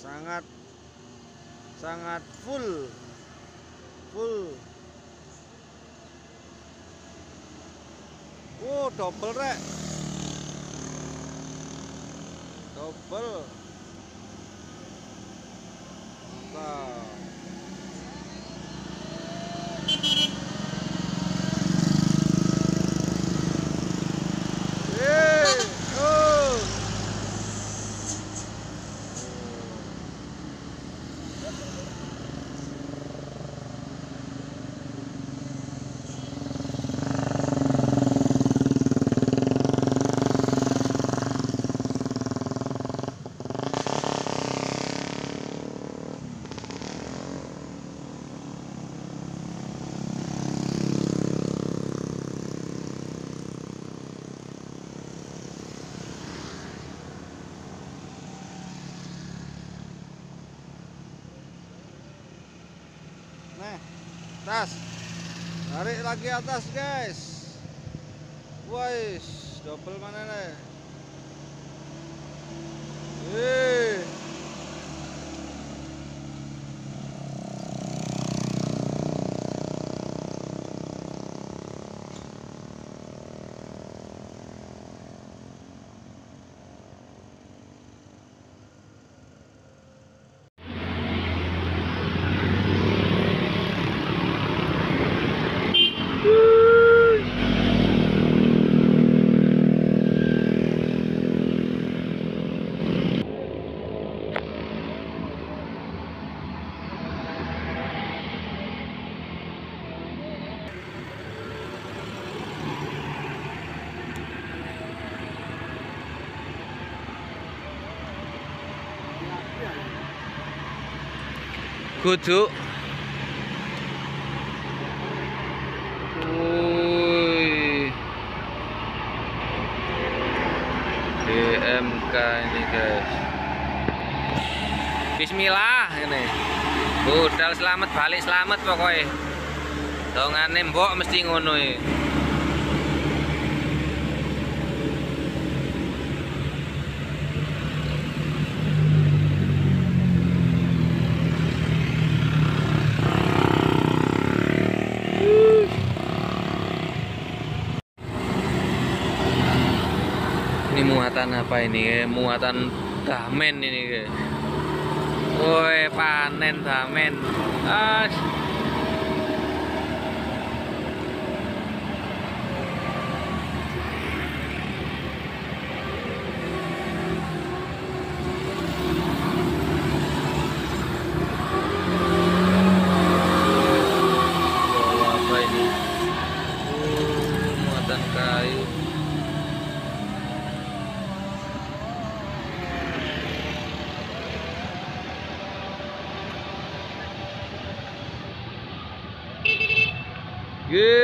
sangat sangat full. Wow, double rek, double. Mantap. Oh. Nih, atas, tarik lagi atas guys. Wais, double mana nih? Kudu. Wih. DMK ini guys. Bismillah ini. Budal selamat balik selamat pokoknya. Dongane mbok mesti ngono iki. Ini muatan apa ini? Muatan damen ini guys. Woi, panen damen. Apa ini? Muatan kayu. Good.